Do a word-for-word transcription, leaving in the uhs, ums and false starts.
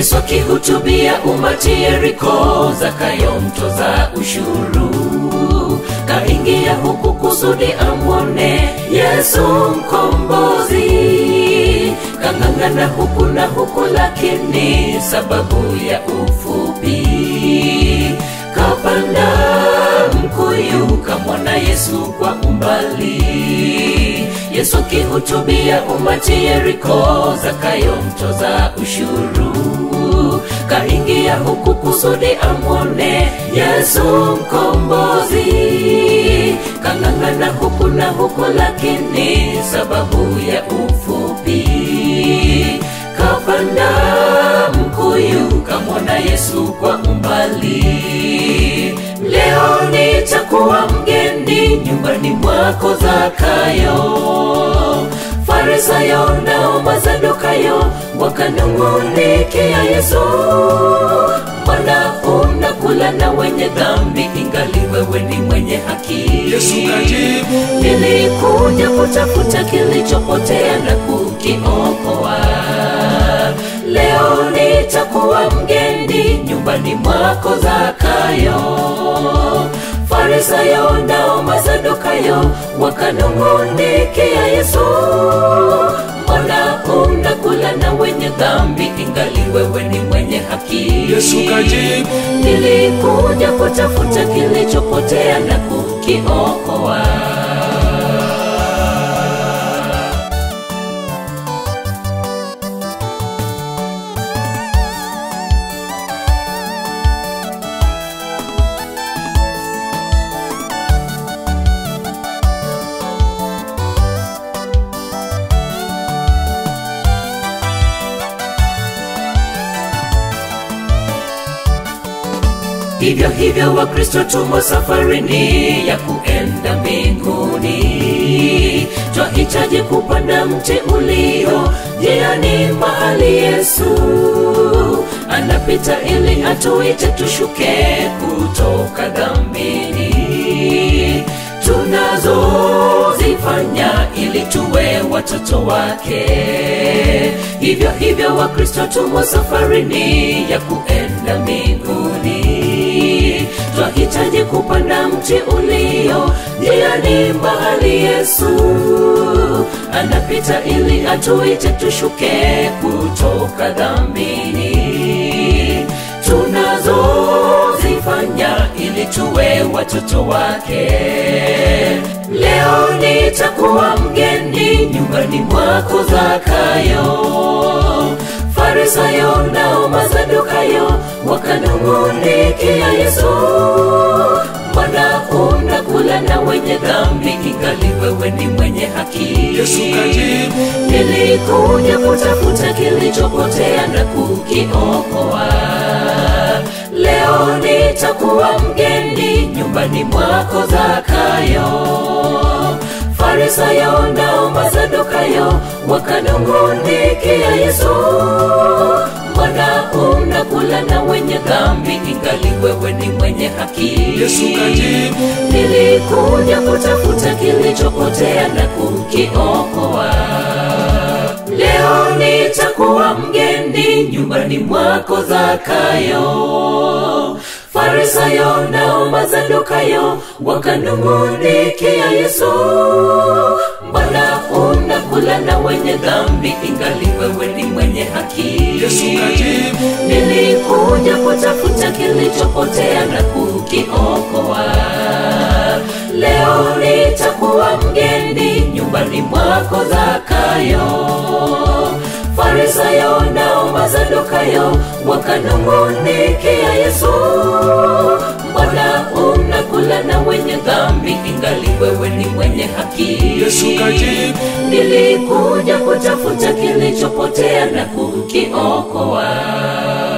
Yesu akihutubia umati Yeriko, Zakayo mtoza ushuru kaingia huku kusudi amwone Yesu mkombozi. Kangangana huku na huku, lakini sababu ya ufupi kapanda mkuyu kamwona Yesu kwa umbali. Yesu akihutubia umati Yeriko, Zakayo mtoza ushuru kaingia huku kusudi amwone Yesu mkombozi. Kangangana huku na huku, lakini sababu ya ufupi kapanda mkuyu kamwona Yesu kwa umbali. Leo nitakuwa mgeni nyumbani mwako Zakayo. Farisayo nao Masadukayo wakanung'unikia Yesu, mbona unakula na wenye dhambi ingali wewe ni mwenye haki? Yesu kajibu, nilikuja kutafuta kilichopotea na kukiokoa. Leo nitakuwa mgeni nyumbani mwako Zakayo. Farisayo nao Masadukayo wakanung'unikia Yesu, mbona unakula na wenye dhambi ingali wewe ni mwenye haki? Yesu kajibu, nilikuja kutafuta kilichopotea na kukiokoa. Hivyo hivyo Wakristo tumo safarini ya kuenda mbinguni. Twahitaji kupanda mti ulio njiani mahali Yesu anapita, ili atuite tushuke kutoka dhambini tunazozifanya ili tuwe watoto wake. Hivyo hivyo Wakristo tumo safarini ya kuenda mbinguni. Twahitaji kupanda mti ulio njiani mahali Yesu anapita, ili atuite tushuke kutoka dhambini tunazozifanya ili tuwe watoto wake. Leo nitakuwa mgeni nyumbani mwako Zakayo. Farisayo nao Masadukayo wakanung'unikia Yesu, mbona unakula na wenye dhambi ingali wewe ni mwenye haki? Yesu kajibu, nilikuja kutafuta kilichopotea na kukiokoa. Leo nitakuwa mgeni nyumbani mwako Zakayo. Farisayo nao Masadukayo wakanung'unikia Yesu, mbona unakula na wenye dhambi ingali wewe ni mwenye haki? Yesu kajibu, nilikuja kutafuta kilichopotea na kukiokoa. Leo nitakuwa mgeni nyumbani mwako Zakayo. Farisayo nao Masadukayo wakanung'unikia Yesu, mbona unakula na wenye dhambi ingali wewe ni mwenye haki? Yesu kajibu, nilikuja kutafuta kilichopotea na kukiokoa. Leo nitakuwa mgeni nyumbani mwako Zakayo. Farisayo nao Masadukayo wakanung'unikia Yesu, mbona unakula na wenye dhambi ingali wewe ni mwenye haki? Yesu kajibu, nilikuja kutafuta kilichopotea na kukiokoa.